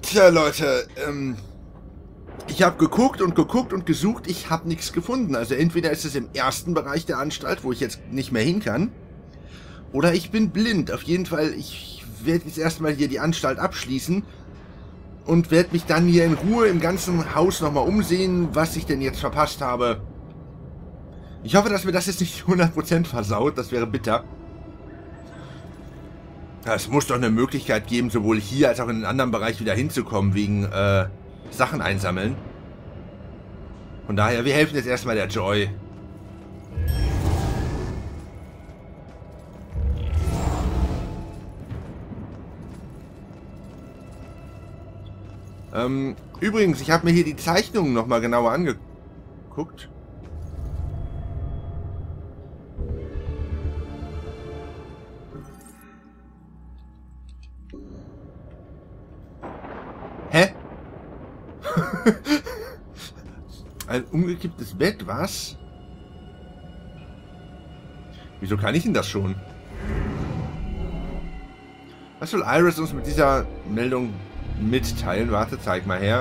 Tja, Leute, ich habe geguckt und geguckt und gesucht, ich habe nichts gefunden. Also entweder ist es im ersten Bereich der Anstalt, wo ich jetzt nicht mehr hin kann, oder ich bin blind. Auf jeden Fall, ich werde jetzt erstmal hier die Anstalt abschließen und werde mich dann hier in Ruhe im ganzen Haus nochmal umsehen, was ich denn jetzt verpasst habe. Ich hoffe, dass mir das jetzt nicht 100% versaut, das wäre bitter. Es muss doch eine Möglichkeit geben, sowohl hier als auch in den anderen Bereich wieder hinzukommen, wegen Sachen einsammeln. Von daher, wir helfen jetzt erstmal der Joy. Übrigens, ich habe mir hier die Zeichnungen nochmal genauer angeguckt. Hä? Ein umgekipptes Bett, was? Wieso kann ich denn das schon? Was soll Iris uns mit dieser Meldung mitteilen? Warte, zeig mal her.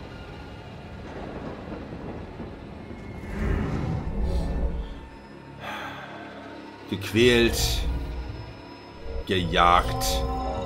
Gequält. Gejagt.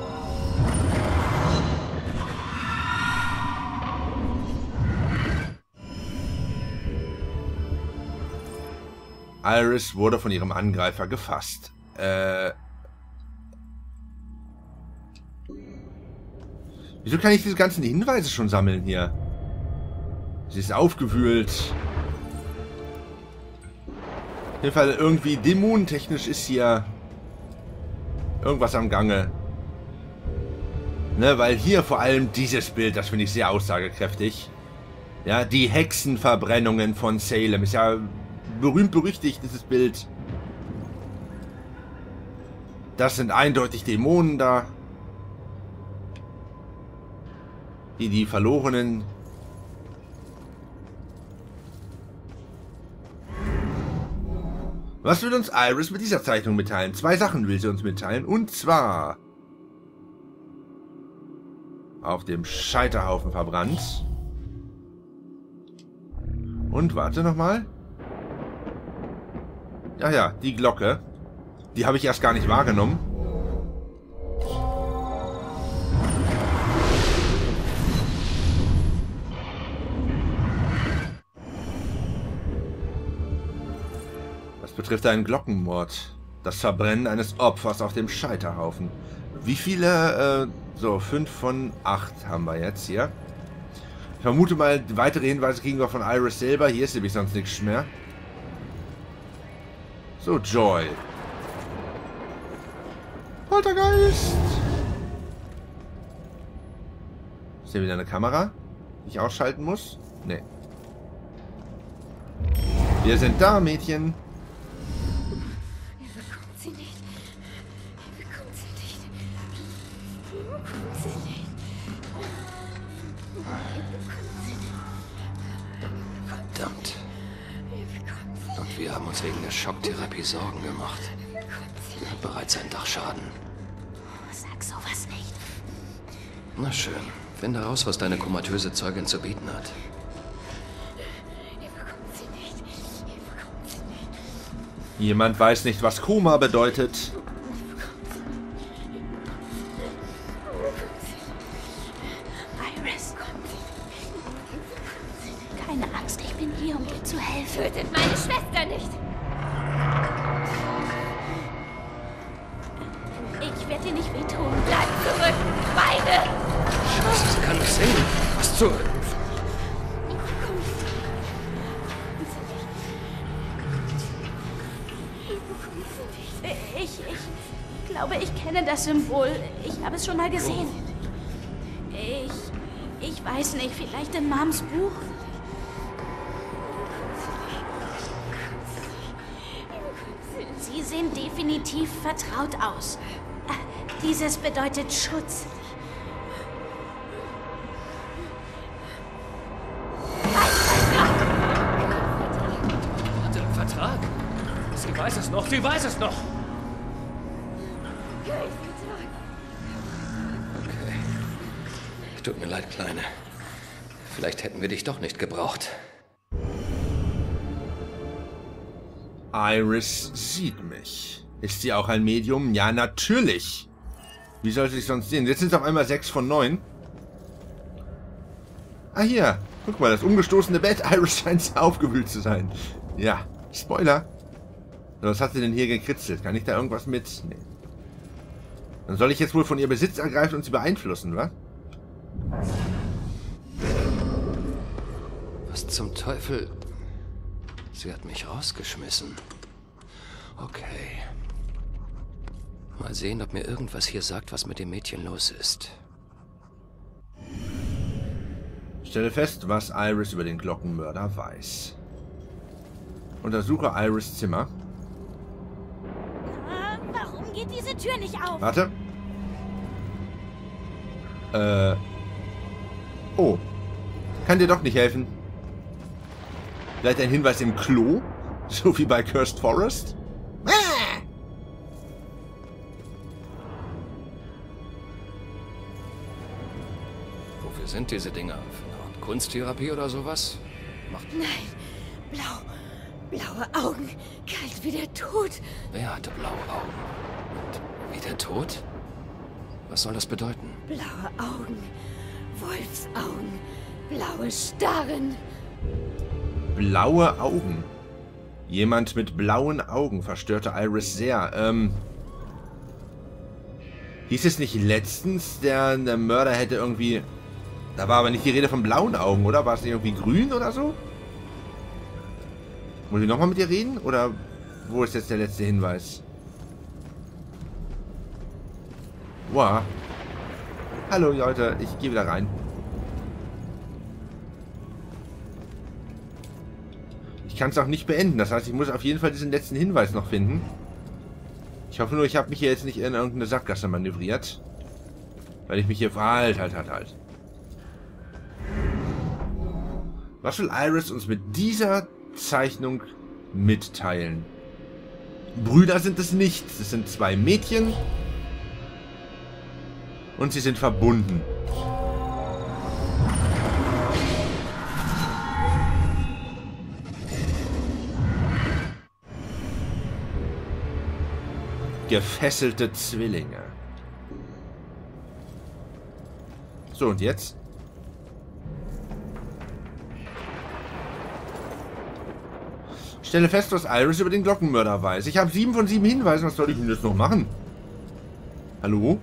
Iris wurde von ihrem Angreifer gefasst. Wieso kann ich diese ganzen Hinweise schon sammeln hier? Sie ist aufgewühlt. Auf jeden Fall irgendwie dämonentechnisch ist hier irgendwas am Gange. Ne, weil hier vor allem dieses Bild, das finde ich sehr aussagekräftig. Ja, die Hexenverbrennungen von Salem ist ja berühmt berüchtigt, dieses Bild. Das sind eindeutig Dämonen da. Die Verlorenen. Was will uns Iris mit dieser Zeichnung mitteilen? Zwei Sachen will sie uns mitteilen. Und zwar auf dem Scheiterhaufen verbrannt. Und warte nochmal. Ja, ja, die Glocke. Die habe ich erst gar nicht wahrgenommen. Das betrifft einen Glockenmord. Das Verbrennen eines Opfers auf dem Scheiterhaufen. Wie viele? So, 5 von 8 haben wir jetzt hier. Ich vermute mal, weitere Hinweise kriegen wir von Iris selber. Hier ist nämlich sonst nichts mehr. So, Joy. Poltergeist! Ist hier wieder eine Kamera, die ich ausschalten muss? Nee. Wir sind da, Mädchen. Er bekommt sie nicht. Er bekommt sie nicht. Er bekommt sie nicht. Er bekommt sie nicht. Verdammt. Und wir haben uns wegen der Schocktherapie Sorgen gemacht. Er hat bereits ein Dachschaden. Sag sowas nicht. Na schön. Finde raus, was deine komatöse Zeugin zu bieten hat. Er bekommt sie nicht. Er bekommt sie nicht. Jemand weiß nicht, was Koma bedeutet. Iris, keine Angst, ich bin hier, um dir zu helfen. Tötet meine Schwester nicht. Ich werde dir nicht wehtun. Bleib zurück. Beide. Scheiße, sie kann nicht sehen. Was zur... Ich glaube, ich kenne das Symbol. Ich habe es schon mal gesehen. Ich weiß nicht, vielleicht in Mams Buch? Sie sehen definitiv vertraut aus. Dieses bedeutet Schutz. Warte, Vertrag? Sie weiß es noch, sie weiß es noch. Okay. Tut mir leid, Kleine. Vielleicht hätten wir dich doch nicht gebraucht. Iris sieht mich. Ist sie auch ein Medium? Ja, natürlich. Wie soll sie sich sonst sehen? Jetzt sind es auf einmal 6 von 9. Ah, hier. Guck mal, das umgestoßene Bett. Iris scheint aufgewühlt zu sein. Ja, Spoiler. Was hat sie denn hier gekritzelt? Kann ich da irgendwas mit? Nee. Dann soll ich jetzt wohl von ihr Besitz ergreifen und sie beeinflussen, wa? Was zum Teufel? Sie hat mich rausgeschmissen. Okay. Mal sehen, ob mir irgendwas hier sagt, was mit dem Mädchen los ist. Stelle fest, was Iris über den Glockenmörder weiß. Untersuche Iris' Zimmer. Warum geht diese Tür nicht auf? Warte. Oh. Kann dir doch nicht helfen. Vielleicht ein Hinweis im Klo? So wie bei Cursed Forest? Wofür sind diese Dinger? Für eine Art Kunsttherapie oder sowas? Macht... Nein, blau. Blaue Augen, kalt wie der Tod. Wer hatte blaue Augen? Und wie der Tod? Was soll das bedeuten? Blaue Augen, Wolfsaugen, blaue Starren. Blaue Augen. Jemand mit blauen Augen verstörte Iris sehr. Hieß es nicht letztens, der Mörder hätte irgendwie... Da war aber nicht die Rede von blauen Augen, oder? War es nicht irgendwie grün oder so? Muss ich nochmal mit ihr reden? Oder wo ist jetzt der letzte Hinweis? Wow. Hallo Leute, ich gehe wieder rein. Ich kann es auch nicht beenden. Das heißt, ich muss auf jeden Fall diesen letzten Hinweis noch finden. Ich hoffe nur, ich habe mich hier jetzt nicht in irgendeine Sackgasse manövriert. Weil ich mich hier... Halt. Was will Iris uns mit dieser Zeichnung mitteilen? Brüder sind es nicht. Es sind 2 Mädchen. Und sie sind verbunden. Gefesselte Zwillinge. So, und jetzt? Stelle fest, was Iris über den Glockenmörder weiß. Ich habe 7 von 7 Hinweisen. Was soll ich denn jetzt noch machen? Hallo?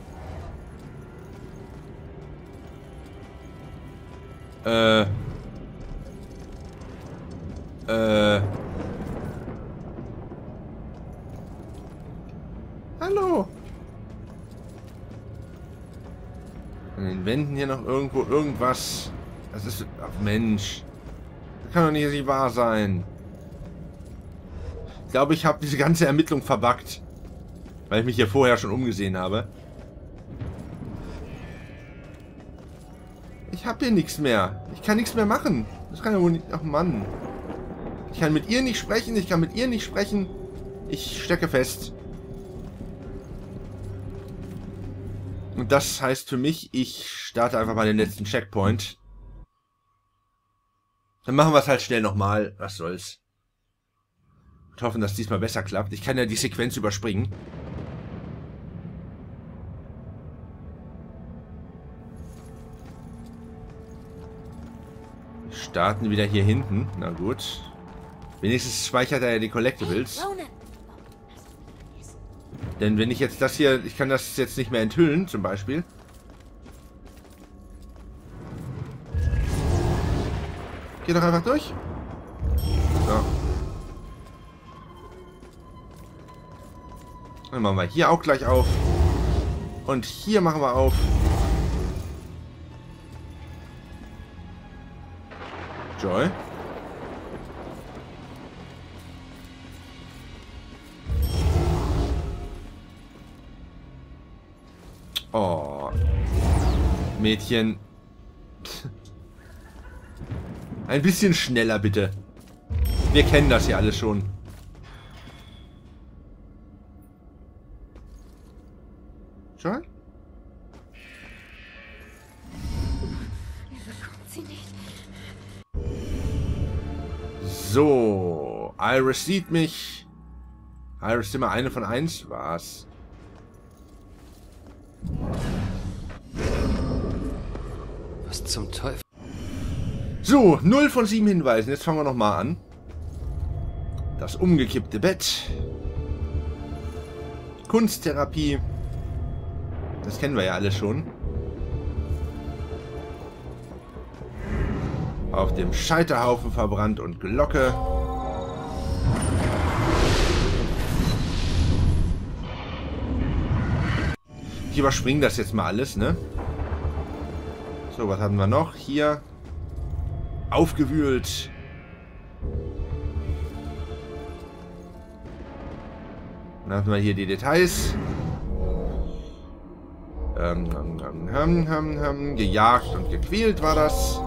Hallo? An den Wänden hier noch irgendwo irgendwas. Das ist... Ach Mensch. Das kann doch nicht wahr sein. Ich glaube, ich habe diese ganze Ermittlung verbuggt. Weil ich mich hier vorher schon umgesehen habe. Ich habe hier nichts mehr. Ich kann nichts mehr machen. Das kann ja wohl nicht... Ach Mann. Ich kann mit ihr nicht sprechen. Ich kann mit ihr nicht sprechen. Ich stecke fest. Und das heißt für mich, ich starte einfach mal den letzten Checkpoint. Dann machen wir es halt schnell nochmal. Was soll's. Und hoffen, dass diesmal besser klappt. Ich kann ja die Sequenz überspringen. Wir starten wieder hier hinten. Na gut. Wenigstens speichert er ja die Collectibles. Denn wenn ich jetzt das hier... Ich kann das jetzt nicht mehr enthüllen, zum Beispiel. Geh doch einfach durch. So. Dann machen wir hier auch gleich auf. Und hier machen wir auf. Joy. Oh. Mädchen. Ein bisschen schneller, bitte. Wir kennen das ja alles schon. Joy? So, Iris sieht mich. Iris Zimmer, eine von 1. Was? Was zum Teufel? So, 0 von 7 Hinweisen. Jetzt fangen wir nochmal an. Das umgekippte Bett. Kunsttherapie. Das kennen wir ja alle schon. Auf dem Scheiterhaufen verbrannt und Glocke. Ich überspringe das jetzt mal alles, ne? So, was haben wir noch? Hier. Aufgewühlt. Dann haben wir hier die Details. Gejagt und gequält war das.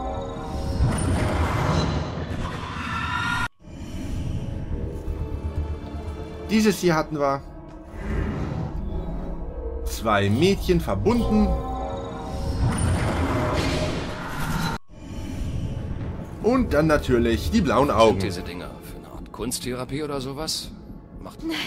Dieses hier hatten wir. 2 Mädchen verbunden. Und dann natürlich die blauen Augen. Sind diese Dinger für eine Art Kunsttherapie oder sowas? Macht... Nein.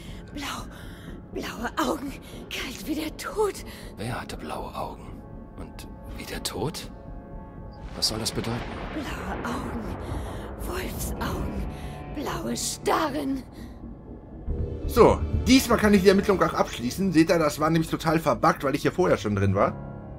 Blaue Augen. Kalt wie der Tod. Wer hatte blaue Augen? Und wie der Tod? Was soll das bedeuten? Blaue Augen. Wolfsaugen. Blaue Starren. So, diesmal kann ich die Ermittlung auch abschließen. Seht ihr, das war nämlich total verbuggt, weil ich hier vorher schon drin war.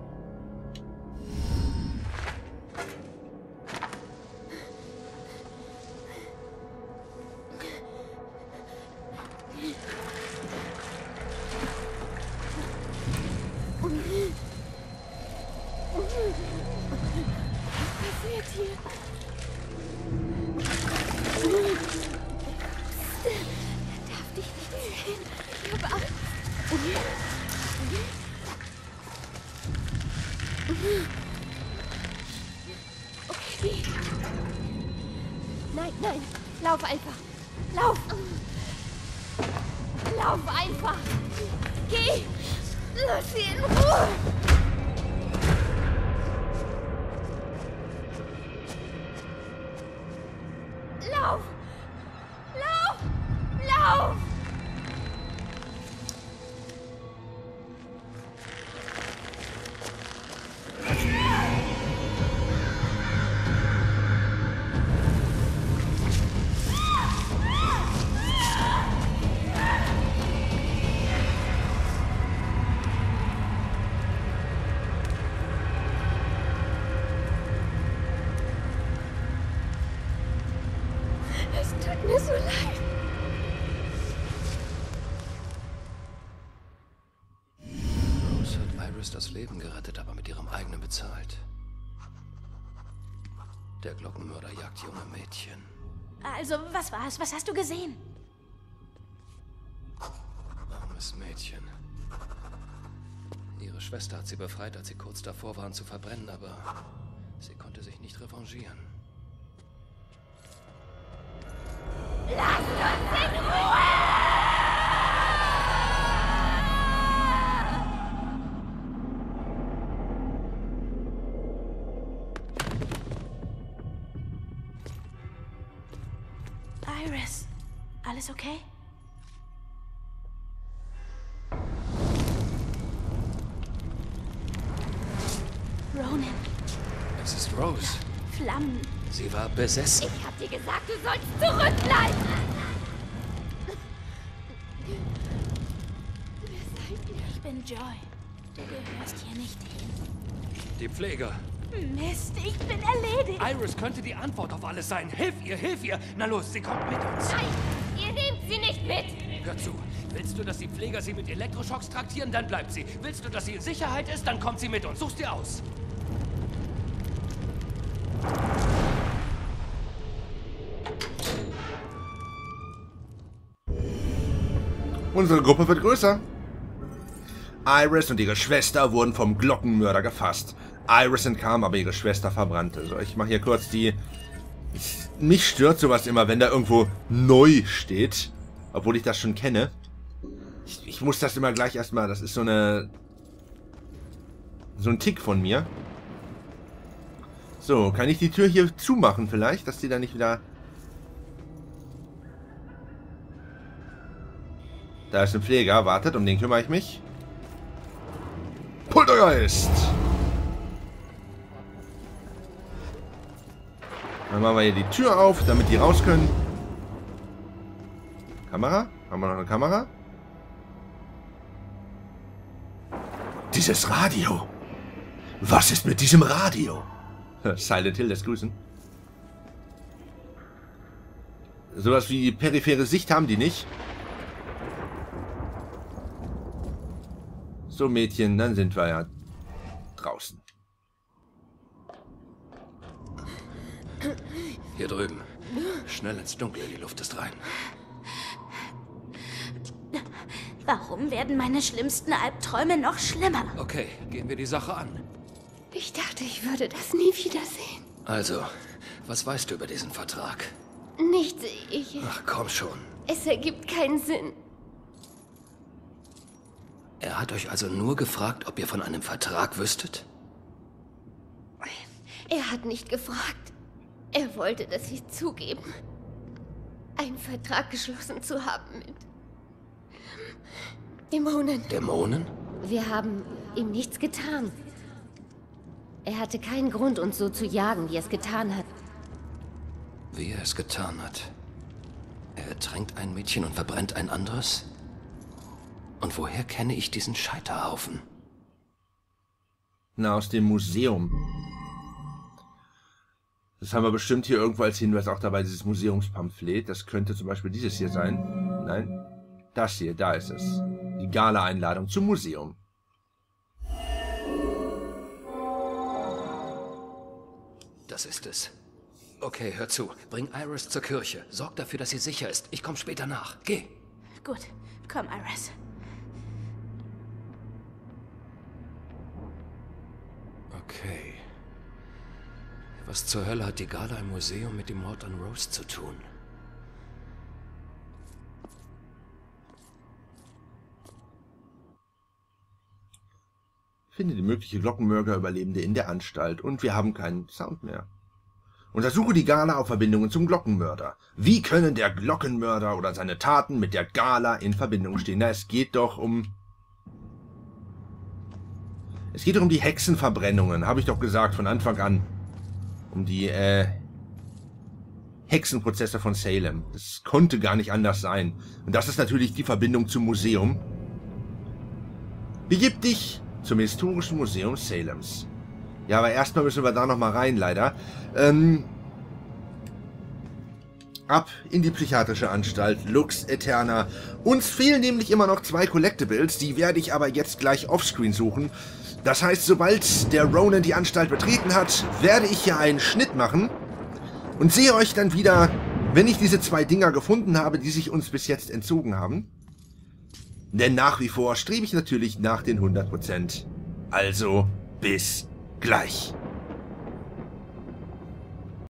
Okay. Nein. Lauf einfach. Lauf. Lauf einfach. Geh. Lass sie in Ruhe. Lauf. Lauf. Es tut mir so leid. Rose hat Iris das Leben gerettet, aber mit ihrem eigenen bezahlt. Der Glockenmörder jagt junge Mädchen. Also, was war's? Was hast du gesehen? Armes Mädchen. Ihre Schwester hat sie befreit, als sie kurz davor waren zu verbrennen, aber sie konnte sich nicht revanchieren. Lass uns in Ruhe! Iris, alles okay? Ronan, Es ist Rose. Flammen. Sie war besessen. Ich hab dir gesagt, du sollst zurückbleiben! Wer seid ihr? Ich bin Joy. Du gehörst hier nicht hin. Die Pfleger. Mist, ich bin erledigt. Iris könnte die Antwort auf alles sein. Hilf ihr! Na los, sie kommt mit uns. Nein, ihr nehmt sie nicht mit. Hör zu. Willst du, dass die Pfleger sie mit Elektroschocks traktieren, dann bleibt sie. Willst du, dass sie in Sicherheit ist, dann kommt sie mit uns. Such's dir aus. Unsere Gruppe wird größer. Iris und ihre Schwester wurden vom Glockenmörder gefasst. Iris entkam, aber ihre Schwester verbrannte. So, ich mache hier kurz die... Mich stört sowas immer, wenn da irgendwo neu steht. Obwohl ich das schon kenne. Ich muss das immer gleich erstmal... Das ist so eine... So ein Tick von mir. So, kann ich die Tür hier zumachen vielleicht, dass die da nicht wieder Da ist ein Pfleger. Wartet, um den kümmere ich mich. Poltergeist! Dann machen wir hier die Tür auf, damit die raus können. Kamera? Haben wir noch eine Kamera? Dieses Radio. Was ist mit diesem Radio? Silent Hill lässt grüßen. Sowas wie periphere Sicht haben die nicht. So, Mädchen, dann sind wir ja draußen. Hier drüben. Schnell ins Dunkle, die Luft ist rein. Warum werden meine schlimmsten Albträume noch schlimmer? Okay, gehen wir die Sache an. Ich dachte, ich würde das nie wiedersehen. Also, was weißt du über diesen Vertrag? Nichts, Ach, komm schon. Es ergibt keinen Sinn. Er hat euch also nur gefragt, ob ihr von einem Vertrag wüsstet? Er hat nicht gefragt. Er wollte, dass wir zugeben, einen Vertrag geschlossen zu haben mit Dämonen. Dämonen? Wir haben ihm nichts getan. Er hatte keinen Grund, uns so zu jagen, wie er es getan hat. Wie er es getan hat. Er ertränkt ein Mädchen und verbrennt ein anderes? Und woher kenne ich diesen Scheiterhaufen? Na, aus dem Museum. Das haben wir bestimmt hier irgendwo als Hinweis auch dabei, dieses Museumspamphlet. Das könnte zum Beispiel dieses hier sein. Nein, das hier, da ist es. Die Gala-Einladung zum Museum. Das ist es. Okay, hör zu. Bring Iris zur Kirche. Sorg dafür, dass sie sicher ist. Ich komme später nach. Geh. Gut, komm, Iris. Okay. Was zur Hölle hat die Gala im Museum mit dem Mord an Rose zu tun? Finde die mögliche Glockenmörder-Überlebende in der Anstalt und wir haben keinen Sound mehr. Untersuche die Gala auf Verbindungen zum Glockenmörder. Wie können der Glockenmörder oder seine Taten mit der Gala in Verbindung stehen? Na, es geht doch um... Es geht doch um die Hexenverbrennungen, habe ich doch gesagt von Anfang an. Um die, Hexenprozesse von Salem. Das konnte gar nicht anders sein. Und das ist natürlich die Verbindung zum Museum. Begib dich zum Historischen Museum Salems. Ja, aber erstmal müssen wir da nochmal rein, leider. Ab in die psychiatrische Anstalt Lux Aeterna. Uns fehlen nämlich immer noch 2 Collectibles, die werde ich aber jetzt gleich offscreen suchen. Das heißt, sobald der Ronan die Anstalt betreten hat, werde ich hier einen Schnitt machen und sehe euch dann wieder, wenn ich diese 2 Dinger gefunden habe, die sich uns bis jetzt entzogen haben. Denn nach wie vor strebe ich natürlich nach den 100%. Also, bis gleich.